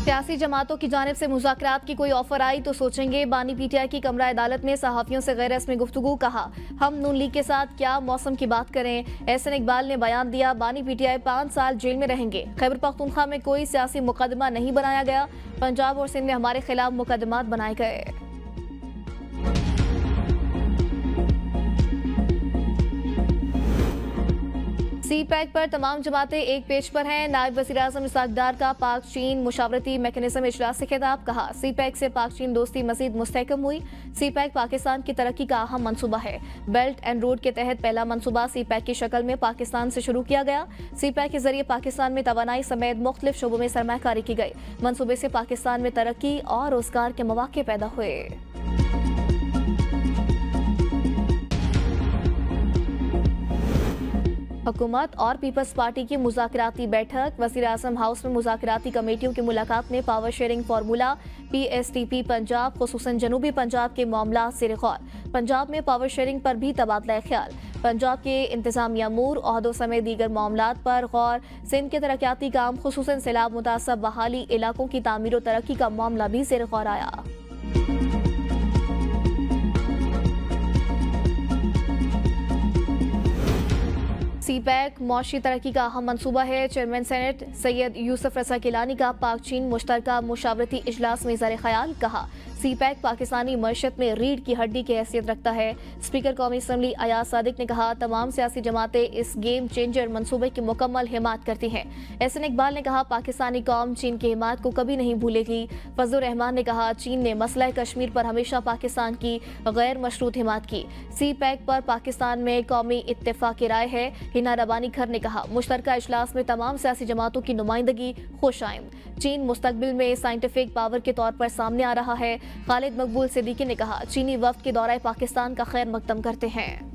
सियासी जमातों की जानिब से मुज़ाकरात की कोई ऑफर आई तो सोचेंगे। बानी पीटीआई की कमरा अदालत में सहाफ़ियों से गैर रस्मी गुफ्तगू। कहा, हम नून लीग के साथ क्या मौसम की बात करें। एहसन इकबाल ने बयान दिया, बानी पीटीआई 5 साल जेल में रहेंगे। खैबर पख्तूनख्वा में कोई सियासी मुकदमा नहीं बनाया गया। पंजाब और सिंध में हमारे खिलाफ मुकदमात बनाए गए। सी पैक पर तमाम जमातें एक पेज पर हैं। नायब वज़ीर आज़म इसहाक डार का पाक चीन मुशावरती मैकेनिज्म इजलास से खिताब। कहा, सी पैक से पाक चीन दोस्ती मजीद मुस्तहकम हुई। सी पैक पाकिस्तान की तरक्की का अहम मनसूबा है। बेल्ट एंड रोड के तहत पहला मनसूबा सी पैक की शक्ल में पाकिस्तान से शुरू किया गया। सी पैक के जरिए पाकिस्तान में तवानाई समेत मुख्तलिफ शोबों में सरमायाकारी की गई। मनसूबे से पाकिस्तान में तरक्की और रोजगार के मौके पैदा हुए। हुकूमत और पीपल्स पार्टी की मुज़ाकराती बैठक। वज़ीर आज़म हाउस में मुज़ाकराती कमेटियों की मुलाकात में power sharing formula, PSTP Punjab खुसूसन जनूबी पंजाब के मामला सिर गौर। पंजाब में पावर शेयरिंग पर भी तबादला ख्याल। पंजाब के इंतजामिया अमूर ओहदों समेत दीगर मामलात पर गौर। सिंध के तरक्याती काम खुसूसन सैलाब मुतासब बहाली इलाकों की तामीर और तरक्की का मामला भी सिर गौर आया। सी पैक मौशी तरक्की का अहम मनसूबा है। चेयरमैन सेनेट सैयद यूसुफ रजा गिलानी का पाक चीन मुश्तरका मुशावरती इजलास में इज़हार ख्याल। कहा, सी पैक पाकिस्तानी मईशत में रीढ़ की हड्डी की हैसियत रखता है। स्पीकर कौमी असम्बली अयाज सादिक ने कहा, तमाम सियासी जमातें इस गेम चेंजर मनसूबे की मुकम्मल हिमायत करती हैं। एहसन इकबाल ने कहा, पाकिस्तानी कौम चीन की हिमायत को कभी नहीं भूलेगी। फजलुर रहमान ने कहा, चीन ने मसला कश्मीर पर हमेशा पाकिस्तान की गैर मशरूत हिमायत की। सी पैक पर पाकिस्तान में कौमी इत्तेफाक की राय है। हिना रबानी खर ने कहा, मुश्तरका इजलास में तमाम सियासी जमातों की नुमाइंदगी खुशाइंद। चीन मुस्तकबिल में साइंटिफिक पावर के तौर पर सामने आ रहा है। खालिद मकबूल सिद्दीकी ने कहा, चीनी वफ्द के दौरे पाकिस्तान का खैर मकदम करते हैं।